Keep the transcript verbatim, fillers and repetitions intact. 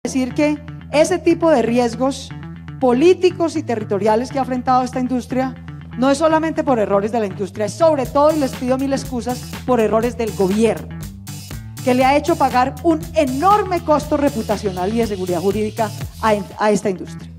decir que ese tipo de riesgos políticos y territoriales que ha enfrentado esta industria no es solamente por errores de la industria, es sobre todo, y les pido mil excusas, por errores del gobierno, que le ha hecho pagar un enorme costo reputacional y de seguridad jurídica a, a esta industria.